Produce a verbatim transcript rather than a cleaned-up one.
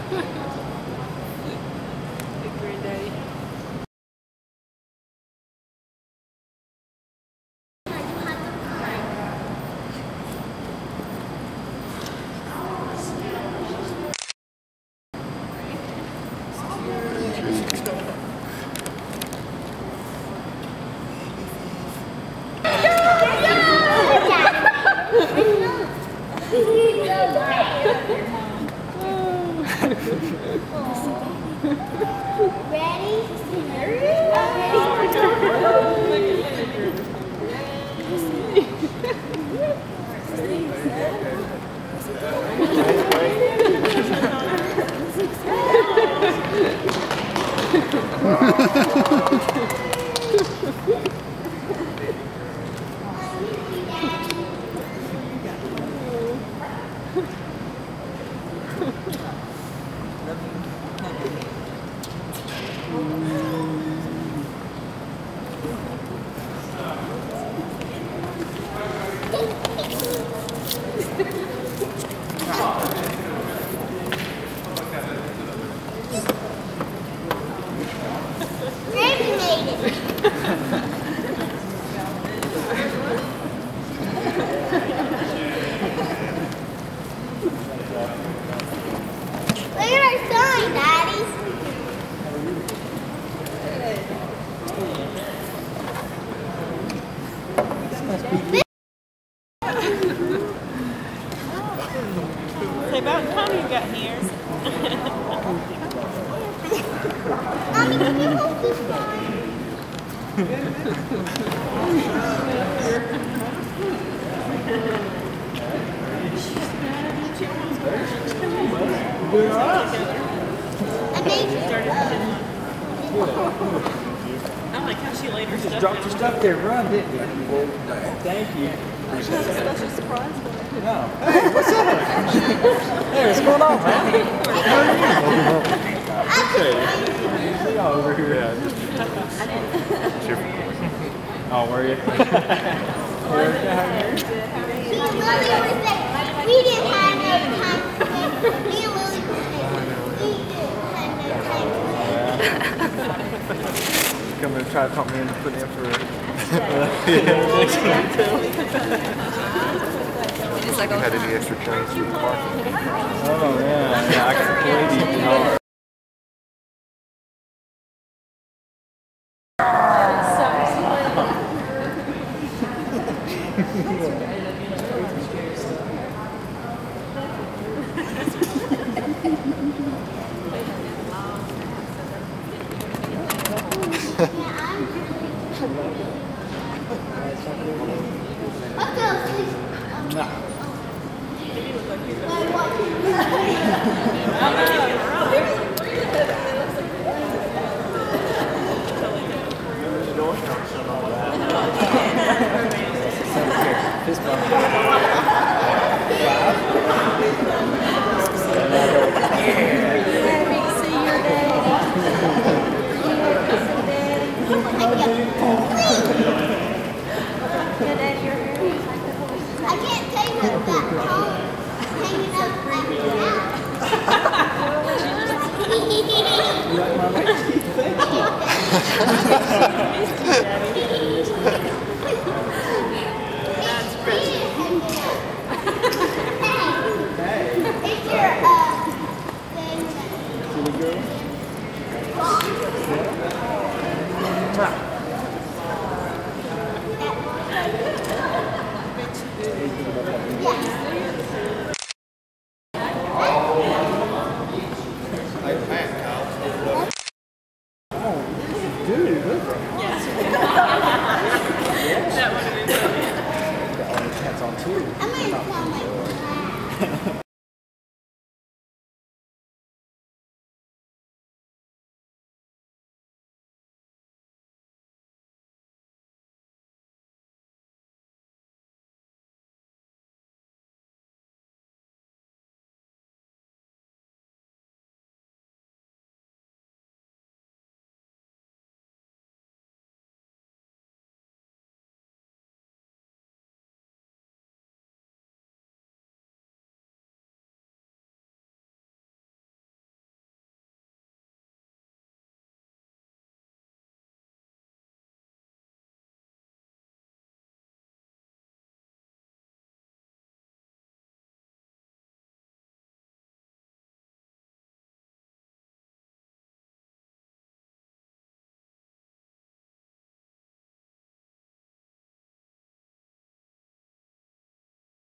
Granddaddy. Say about time you got here. Mommy, can you hold this one? I made it. I like how she laid her You just stuff dropped down. your stuff there and run, didn't you? Thank you. She has a special surprise for her. No. Hey, what's up? Hey, what's going on, man? Okay. See y'all over here. Yeah. Oh, were you? We didn't have no time to wait. Me and Lily were We didn't have no time to wait. Come and try to talk me into putting in for it. You had any extra change for the parking? Oh, yeah. Yeah, I got the lady car. Fist bump. I can't tell you what that home hanging up like That's precious. It's your, uh, thing that... Yeah.